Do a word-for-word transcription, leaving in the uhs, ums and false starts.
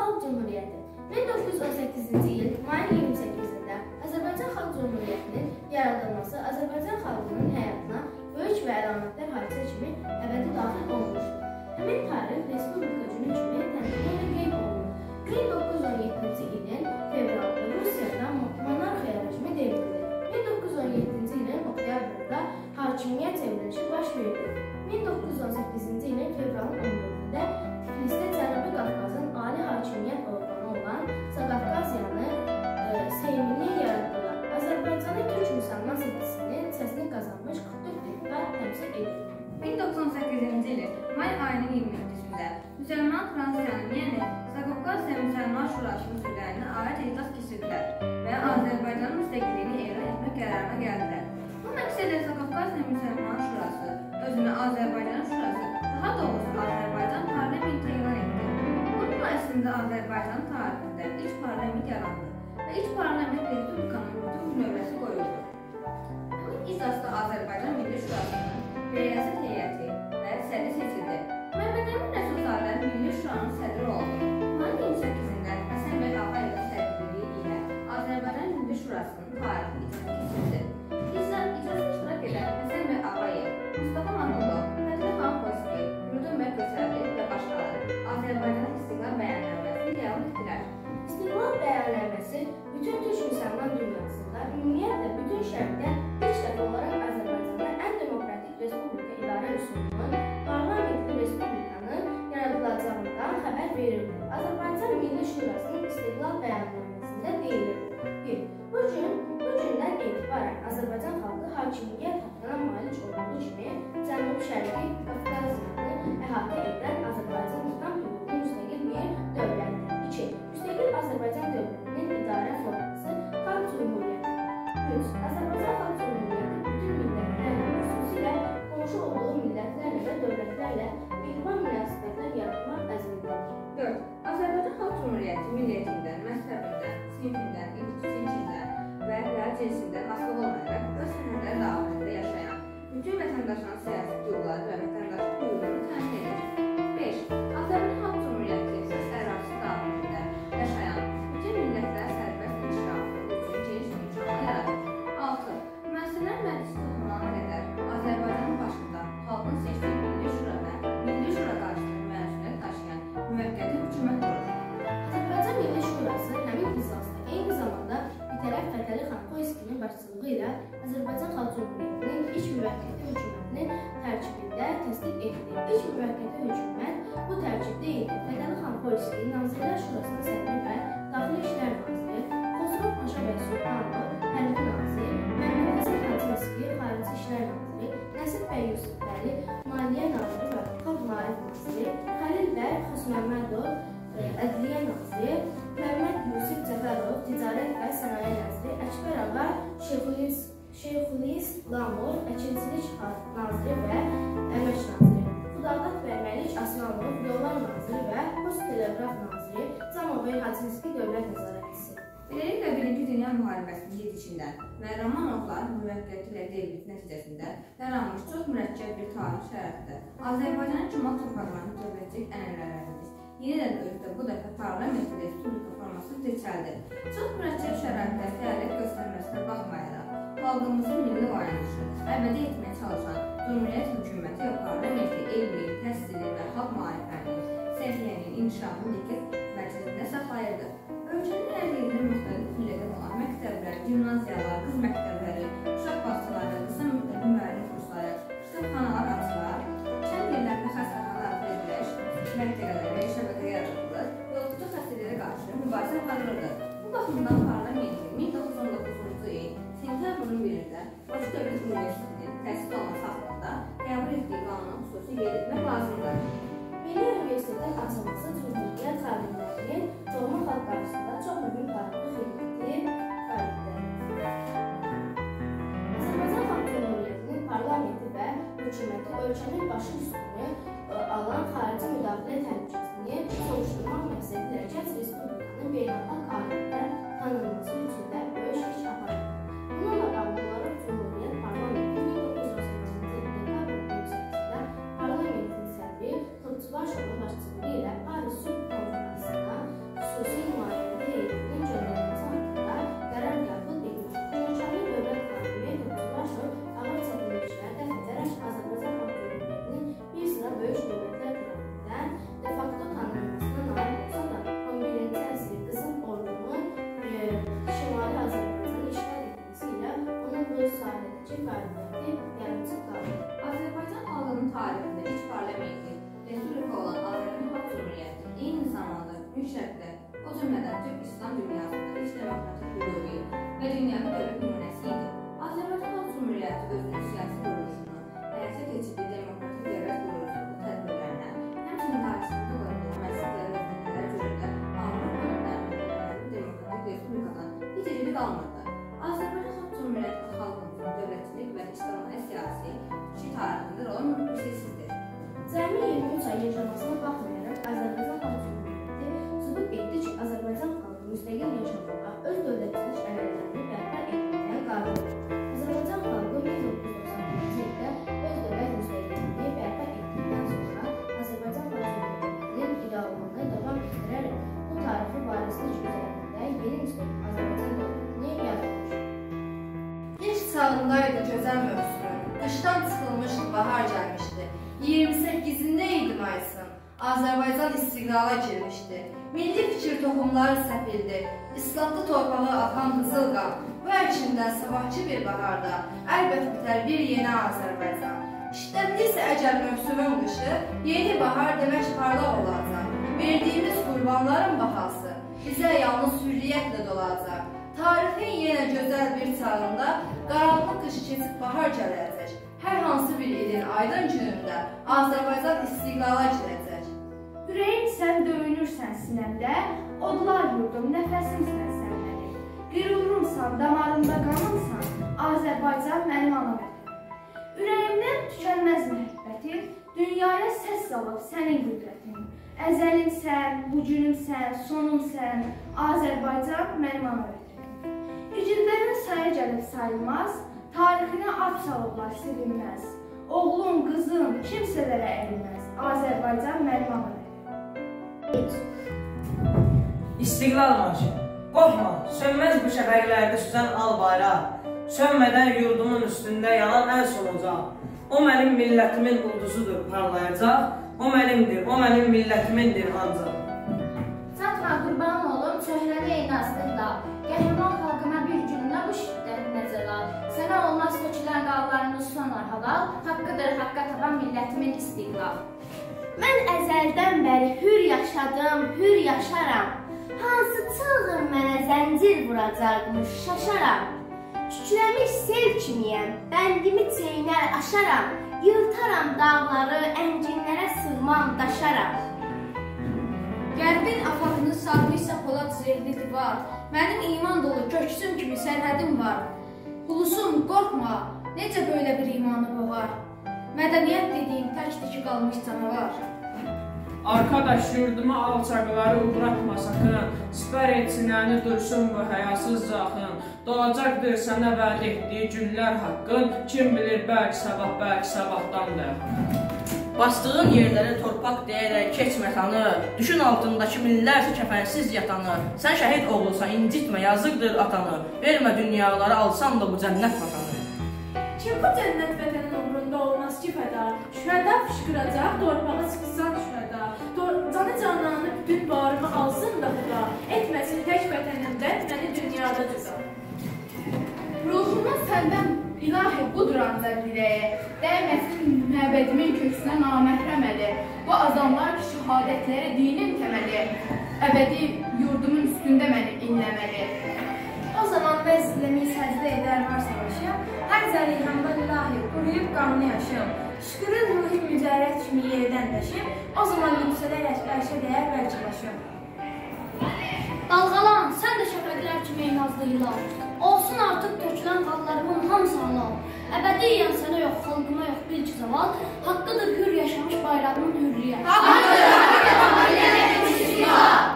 Xalq Cümhuriyyəti min doqquz yüz on səkkizinci il mayın iyirmi səkkizində Azərbaycan Xalq Cümhuriyyətinin yaradılması Azərbaycan xalqının həyatına böyük və əlamətdar hadisə kimi əbədi daxil olmuşdur. Həmin tarix Respublika günü kimi təntənə ilə qeyd olunur. min doqquz yüz on yeddinci ilin fevralında Rusiyada monarxiya rejimi devrildi. min doqquz yüz on yeddinci ilin oktyabrında hakimiyyət çevrilişi baş verdi. min doqquz yüz on səkkizinci ilin fevralın on dördündə Tiflisdə Cənubi Qafqazın ali hakimiyyət orqanı olan Zaqafqaziyanı e, Seymini yaratdılar. Azərbaycanın Türk müsəlman seçisinin səsini qazanmış qırx dörd deputat təmsil edir. min doqquz yüz on səkkizinci ilin may ayının iyirmi yeddisində Müsəlman Fransiyanın, yəni Zaqafqaziya Müsəlman Şurasının üzvlərinə aid iclas keçirdilər və Azərbaycanın müstəqilliyini elan etmək qərarına gəldilər. Bu məqsədlə Zaqafqaziya Müsəlman Şurası özünü Azərbaycan Şurası, daha doğrusu Azərbaycan parlamenti elan etdi. Bunun əslində Azərbaycan tarixində ilk parlament yarandı və ilk parlament Respublikanın bütün növbəsi qoyuldu. Həmin iclasda Azərbaycan Milli Şurasının rəyasət heyəti və sədri seçildi. Məhəmməd Əmin Rəsulzadə Milli Şuranın sədri oldu. Mayın iyirmi səkkizində Həsən bəy Ağayevin sədrliyi ilə Azərbaycan Milli Şurasının tarixi icrası keçirildi. İcrasda iştirak edən Həsən bəy Ağayev, Mustafa Mahmudov, Fətəli xan Xoyski, Yurdun bəy Köçərli və başqaları Azərbaycanın istiqlal bəyannaməsini qəbul etdilər. İstiqlal bəyannaməsi bütün Türk müsəlman dünyasında, ümumiyyətlə bütün şərqdə ilk dəfə olaraq Azərbaycanda ən demokratik respublika idarə üsulunun parlamentli respublikanın yaradılacağından xəbər verirdi. Azərbaycan Milli Şurasının İstiqlal bəyannaməsində deyilirdi. bir. Bu gün, bu gündən etibarən Azərbaycan xalqı hakimiyyət haqqına malik olduğu kimi Cənubi-Şərqi Qafqaziyanı əhatə edən Azərbaycan tam hüquqlu müstəqil bir dövlətdir. iki. Müstəqil Azərbaycan dövlətinin idarə forması Xalq Cümhuriyyəti. üç. Azərbaycan Xalq Cümhuriyyəti bütün millətlərlə, xüsusilə qonşu olduğu millətlərlə və dövlətlərlə mehriban münasibətlər yaratmaq əzmindadır. dörd. Azərbaycan Xalq Cümhuriyyəti milliyyətindən, məzhəbindən, sinfindən, cinsindən və ya cinsindən asılı olmayaraq öz sərhədləri daxilində yaşayan bütün vətəndaşların siyasi hüquqları və vətəndaşlıq hüququnu təmin edir. beş. Azərbaycan Xalq Cümhuriyyəti öz ərazisi daxilində yaşayan bütün millətlər sərbəst inkişafı üçün geniş imkanlar yaradır. altı. Müəssisələr məclisi toxunana qədər Azərbaycanın başında xalqın seçdiyi Milli Şura və Milli Şura qarşısında məsuliyyət daşıyan müvəqqəti hökumət qurur. Azərbaycan Milli Şurası həmin iclasda eyni zamanda bitərəf Fətəli xan Xoyskinin başçılığı ilə Azərbaycan Xalq Cümhuriyyətinin ilk müvəqqəti hökumətinin tərkibində təsdiq etdi. İlk müvəqqəti hökumət bu tərkibdə idi. Fətəli xan Xoyski Nazirlər Şurasının sədri və Daxili İşlər naziri, Xosrov Paşa bəy Sultanov Hərbi nazir, Məhəmməd Həsən Xaçinski Xarici İşlər naziri, Nəsib bəy Yusufbəli Maliyyə naziri və Xalq Maarif naziri, Xəlil bəy Xosməmmədov Ədliyyə naziri, Məhəmməd Yusif Cəfərov Ticarət və Sənaye naziri, Əkbər ağa Şeyxülislamov Əkinçilik naziri və Əmək naziri, Xudavənd bəy Məlik Aslanov Yollar naziri və Post Teleqraf naziri, Camov bəy Haçinski dövlət nəzarətçisi. Beləliklə, Birinci Dünya Müharibəsinin gedişindən və Romanovların müvəqqəti ilə devrilməsi nəticəsində yaranmış çox mürəkkəb bir tarix şəraitində Azərbaycanın Cümhur torpaqlarını dövlətçilik ənənələrimiz yenidən özdə bu dəfə parlamentli respublika forması seçildi. Çox mürəkkəb şəraitdə fəaliyyət göstərməsinə baxmayaraq, xalqımızın milli oyanışı əbədi etməyə çalışan Cümhuriyyət hökuməti və parlamenti elmi, təhsili və xalq maariflərinin, səhiyyənin, inkişafının diqqət mərkəzində saxlayırdı. Ölkənin hər yerində müxtəlif pillədən olan məktəblər, gimnaziyalar, qız məktəbləri, uşaq bağçaları və qısa müddətli müəllim kursları, kitabxanalar açılar, kənd yerlərində xəstəxanalar verilir, məntəqələrə və şəbəkə yaradılır və oxucu xəstələrə qarşı mübarizə aparılırdı. Bu baxımdan parlamentin min doqquz yüz on doqquzuncu il sentyabrın birində Bakı Dövlət Universitetinin təsis olması haqqında qəbul etdiyi qanuna xüsusi qeyd etmək lazımdır. Milli Universitetin açılması Cümhuriyyət xadimlərinin doğma xalq qarşısında çox mühüm tarixi xidməti fəaliyyətdir. Azərbaycan Xalq Cümhuriyyətinin parlamenti və hökuməti ölkənin başı üstünü alan xarici müdaxilə təhlükəsini soruşturmaq məqsədilə Gənc Respublikanın beynəlxalq aləmdə tanınması üçün də böyük iş aparır. Bununla bağlı olaraq Cümhuriyyət parlamenti min doqquz yüz on səkkizinci il dekabr iyirmi səkkizində parlamentin sədri Topçubaşovu başçılığı ilə Paris Sülh Konferansına düzgün şərtlər, o cümlədən Türk İslam dünyasında ilk demokratik hüquqi və dünyəvi dövlət nümunəsi idi. Azərbaycan Xalq Cümhuriyyəti özünün siyasi quruluşunu, həyata keçirdiyi demokratik dövlət quruluşu tədbirlərinə, həmçinin tarixində qoyduğu məsələlər və nələr görə də Avropanın demokratik respublikadan heç əcəbi qalmırdı. Azərbaycan Xalq Cümhuriyyəti xalqımızın dövlətçilik və İslamiyyə siyasi kişi tarixində rolu misilsizdir. Cəmi iyirmi üç ay yaşamasına baxmayaraq, Azərbaycan Xalq Cümhuriyyəti sübut etdi ki, Azərbaycan xalqı müstəqil yaşamağa, öz dövlətçilik ənənələrini bərpa etməyə qadirdir. Azərbaycan xalqı min doqquz yüz doxsan birinci ildə öz dövlət müstəqilliyini bərpa etdikdən sonra Azərbaycan Xalq Cümhuriyyətinin idealını davam etdirərək bu tarixi varislik üzərində yeni müstəqil Azərbaycan dövlətini yaratmışdır. İlk çağındaydı gözəl mövsüm, qışdan çıxılmışdı, bahar gəlmişdi. iyirmi səkkizində idi mayısın, Azərbaycan istiqlala girmişdi. Milli fikir toxumları səpildi, İslamlı torpağı akan qızıl qan. Bu ərkindən sabahçı bir baharda, əlbət bitər bir yeni Azərbaycan. İşdətli isə əcəl mövsümün qışı, yeni bahar demək parlaq olacaq. Verdiyimiz qurbanların bahası bizə yalnız hürriyyətlə dolacaq. Tarixin yenə gözəl bir çağında qaranlıq qış keçib bahar gələcək. Hər hansı bir ilin aydın günündə Azərbaycan istiqlala girəcək. Ürəyim sən döyünürsən sinəmdə, odlar yurdum nəfəsimsən sən mənim. Qürurumsan, damarımda qanımsan, Azərbaycan mənim ana vətənim. Ürəyimdən tükənməz məhəbbətin, dünyaya səs salıb sənin qüdrətin. Əzəlimsən, bucunumsən, sonumsən, Azərbaycan mənim ana vətənim. İgidlərin sayı gəlib sayılmaz, tarixinə ad salıblar silinməz. Oğlum, qızım, kimsələrə ərilməz, Azərbaycan mənim ana vətənim. İstiqlal marşı, qorxma, sönməz bu şəfəqlərdə süzən al bayraq. Sönmədən yurdumun üstündə yanan əl solacaq. O mənim millətimin ulduzudur, parlayacaq. O mənimdir, o mənim millətimindir ancaq. Çatma qurban olum, çöhrədə eynasında. Qəhrəman xalqıma bir gününə bu şiddət nəzərlər. Sənə olmaz tökülən qallarını sonar halal, haqqıdır haqqa taban millətimin istiqlal. Mən əzəldən bəri hür yaşadım, hür yaşaram. Hansı çılğın mənə zəncir vuracaqmış, şaşaram. Kükrəmiş sel kimiyəm, bəndimi çeynər aşaram. Yırtaram dağları, ənginlərə sığmam, daşaram. Qərbin afaqını sarmışsa polad zirli divar. Mənim iman dolu köksüm kimi sərhədim var. Ulusum, qorxma, necə böyle bir imanı boğar. Mədəniyyət dediyim təkdir ki qalmış canavar. Arkadaş yurduma alçaqları uğratma sakın, sipər et sinəni dursun bu həyasız zaxın. Doğacaqdır sənə vəd etdiyi günlər haqqın, kim bilir bəlkə sabah, bəlkə sabahdan da. Bastığın yerləri torpaq deyərək keçmə tanı, düşün altındakı minlərcə kəfənsiz yatanı. Sən şəhid oğlusan, incitmə, yazıqdır atanı, vermə dünyaları alsan da bu cənnət vatanı. Kim bu cənnət vətənin umrunda olmaz ki fəda, şühəda fışqıracaq, torpağa sıxsan şühəda. Canı cananı bütün barımı alsın da xuda, etməsin tək vətənimdən məni dünyada cüda. Ruhuma səndən ilahi budur ancaq dirəyə, dəyməsin məbədimin köksünə naməhrəm əli. Bu azamlar ki şəhadətləri dinin təməli, əbədi yurdumun üstündə məni inləməli. O zaman vəzləmi səcdə edər var savaşı, hər zəlihamdan ilahi quruyub qanını yaşım. Şükürün ruhi mücərrət kimi yerdən dəşim, o zaman yüksələrək ərşə dəyər bəlkə başım. Dalğalan, sən də şəfəqlər kimi eynazlı ilan. Olsun artıq tökülən qanlarımın hamısı halal. Əbədiyyən sənə yox, xalqıma yox, bil ki zaval. Haqqıdır hür yaşamış bayrağımın hürriyyət. Haqqıdır, haqqıdır, haqqıdır, haqqıdır, haqqıdır.